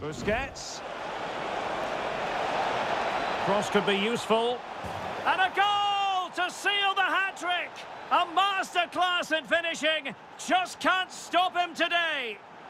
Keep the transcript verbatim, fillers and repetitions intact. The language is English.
Busquets. Cross could be useful. And a goal to seal the hat-trick! A masterclass in finishing. Just can't stop him today.